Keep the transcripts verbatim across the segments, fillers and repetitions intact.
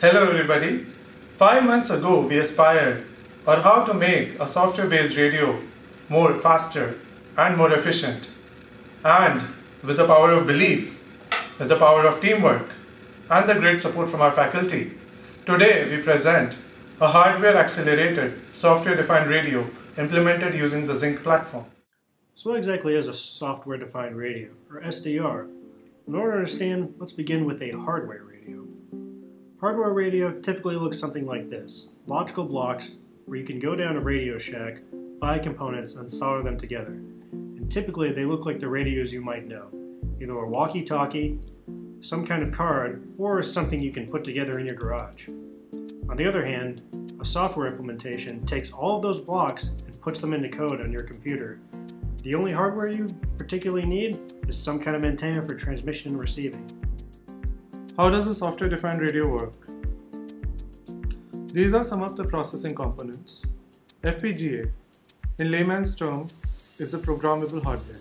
Hello everybody. Five months ago we aspired on how to make a software-based radio more faster and more efficient. And with the power of belief, with the power of teamwork, and the great support from our faculty, today we present a hardware-accelerated software-defined radio implemented using the Zynq platform. So what exactly is a software-defined radio, or S D R? In order to understand, let's begin with a hardware radio. Hardware radio typically looks something like this. Logical blocks where you can go down to Radio Shack, buy components, and solder them together. And typically they look like the radios you might know. Either a walkie-talkie, some kind of card, or something you can put together in your garage. On the other hand, a software implementation takes all of those blocks and puts them into code on your computer. The only hardware you particularly need is some kind of antenna for transmission and receiving. How does a software-defined radio work? These are some of the processing components. F P G A, in layman's term, is a programmable hardware.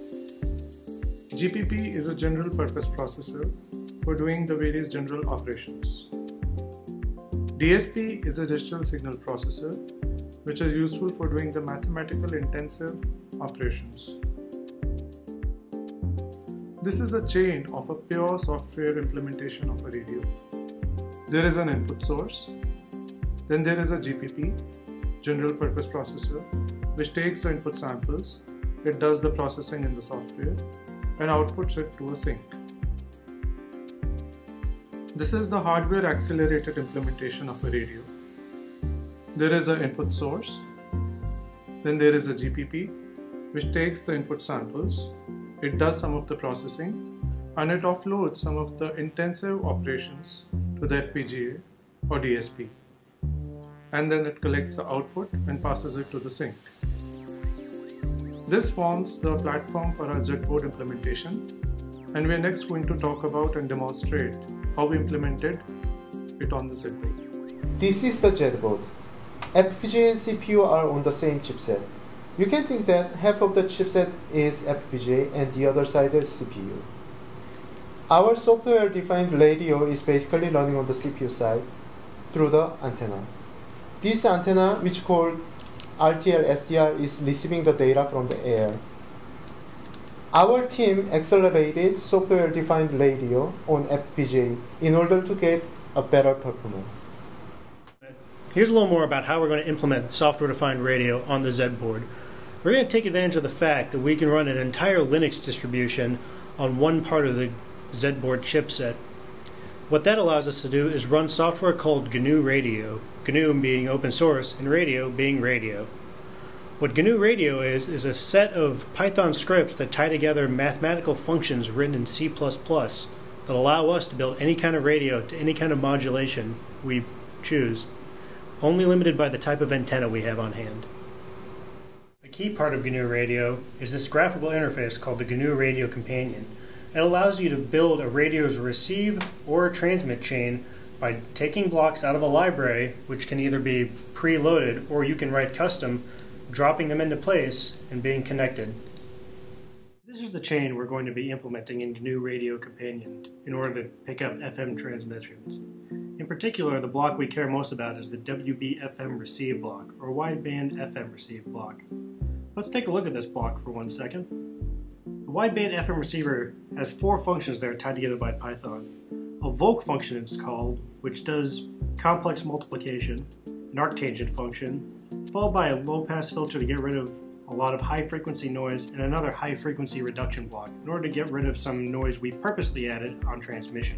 G P P is a general purpose processor for doing the various general operations. D S P is a digital signal processor which is useful for doing the mathematical intensive operations. This is a chain of a pure software implementation of a radio. There is an input source, then there is a G P P, general purpose processor, which takes the input samples, it does the processing in the software, and outputs it to a sync. This is the hardware accelerated implementation of a radio. There is an input source, then there is a G P P, which takes the input samples, it does some of the processing, and it offloads some of the intensive operations to the F P G A or D S P. And then it collects the output and passes it to the sync. This forms the platform for our Z-board implementation, and we are next going to talk about and demonstrate how we implemented it on the Z-board. This is the Z-board. F P G A and C P U are on the same chipset. You can think that half of the chipset is F P G A and the other side is C P U. Our software-defined radio is basically running on the C P U side through the antenna. This antenna, which called R T L S D R, is receiving the data from the air. Our team accelerated software-defined radio on F P G A in order to get a better performance. Here's a little more about how we're going to implement software-defined radio on the Z-board. We're going to take advantage of the fact that we can run an entire Linux distribution on one part of the Z-board chipset. What that allows us to do is run software called G N U Radio, G N U being open source and radio being radio. What G N U Radio is, is a set of Python scripts that tie together mathematical functions written in C plus plus that allow us to build any kind of radio to any kind of modulation we choose, only limited by the type of antenna we have on hand. A key part of G N U Radio is this graphical interface called the G N U Radio Companion. It allows you to build a radio's receive or transmit chain by taking blocks out of a library, which can either be preloaded or you can write custom, dropping them into place and being connected. This is the chain we're going to be implementing in G N U Radio Companion in order to pick up F M transmissions. In particular, the block we care most about is the W B F M receive block, or wideband F M receive block. Let's take a look at this block for one second. The wideband F M receiver has four functions that are tied together by Python. A Voc function it's called, which does complex multiplication, an arctangent function, followed by a low-pass filter to get rid of a lot of high-frequency noise, and another high-frequency reduction block in order to get rid of some noise we purposely added on transmission.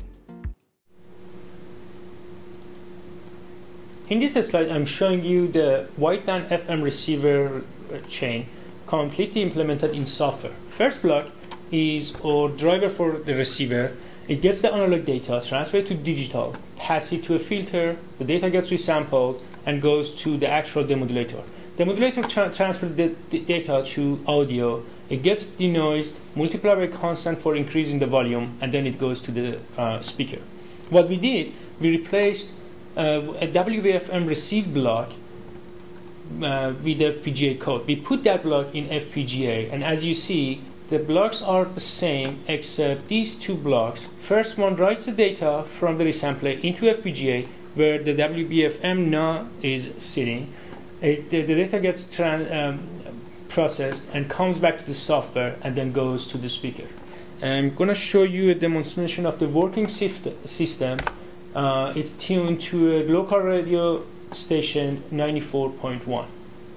In this slide, I'm showing you the wideband F M receiver chain completely implemented in software. First block is our driver for the receiver. It gets the analog data, transferred to digital, passes it to a filter, the data gets resampled, and goes to the actual demodulator. The modulator tra transfers the, the data to audio. It gets denoised, multiplied by constant for increasing the volume, and then it goes to the uh, speaker. What we did, we replaced Uh, a W B F M receive block uh, with F P G A code. We put that block in F P G A, and as you see, the blocks are the same except these two blocks. First one writes the data from the resampler into F P G A where the W B F M N A is sitting. It, the, the data gets tran um, processed and comes back to the software and then goes to the speaker. And I'm going to show you a demonstration of the working system. Uh, it's tuned to a local radio station ninety-four point one.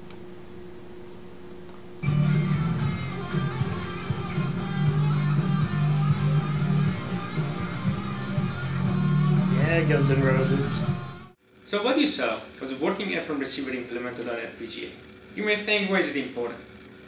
Yeah, Guns N' Roses. So what you saw was a working F M receiver implemented on F P G A. You may think, why is it important?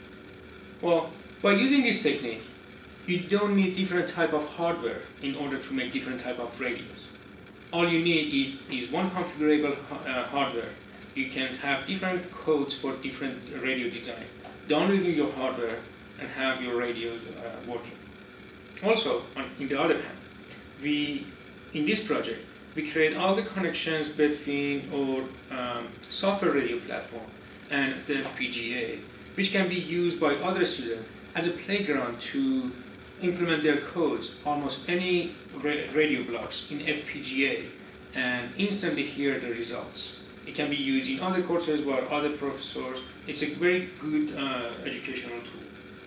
Well, by using this technique, you don't need different type of hardware in order to make different type of radios. All you need is one configurable uh, hardware. You can have different codes for different radio design. Downloading your hardware and have your radios uh, working. Also, on, in the other hand, we in this project we create all the connections between our um, software radio platform and the F P G A, which can be used by other students as a playground to implement their codes, almost any ra radio blocks in F P G A, and instantly hear the results. It can be used in other courses by other professors. It's a very good uh, educational tool.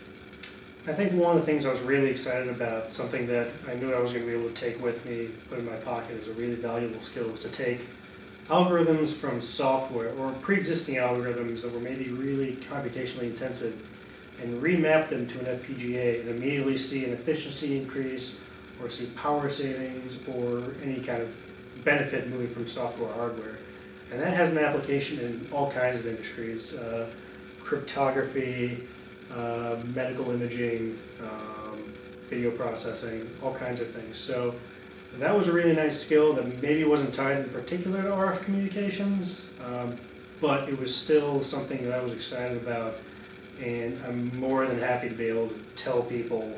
I think one of the things I was really excited about, something that I knew I was going to be able to take with me, put in my pocket as a really valuable skill, was to take algorithms from software or pre-existing algorithms that were maybe really computationally intensive and remap them to an F P G A and immediately see an efficiency increase or see power savings or any kind of benefit moving from software to hardware. And that has an application in all kinds of industries, uh, cryptography, uh, medical imaging, um, video processing, all kinds of things. So that was a really nice skill that maybe wasn't tied in particular to R F communications, um, but it was still something that I was excited about, and I'm more than happy to be able to tell people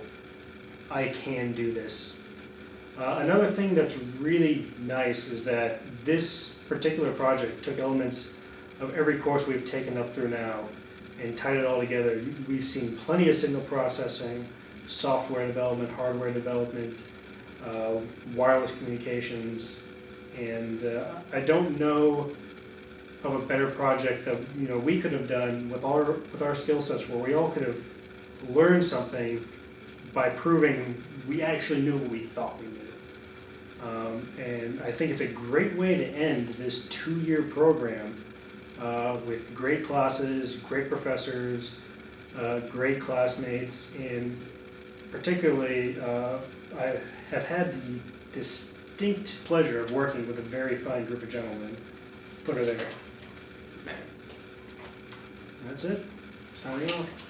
I can do this. Uh, another thing that's really nice is that this particular project took elements of every course we've taken up through now and tied it all together. We've seen plenty of signal processing, software development, hardware development, uh, wireless communications, and uh, I don't know of a better project that you know we could have done with our with our skill sets, where we all could have learned something by proving we actually knew what we thought we knew. Um, and I think it's a great way to end this two-year program uh, with great classes, great professors, uh, great classmates, and particularly uh, I have had the distinct pleasure of working with a very fine group of gentlemen. Put her there. That's it. Signing off.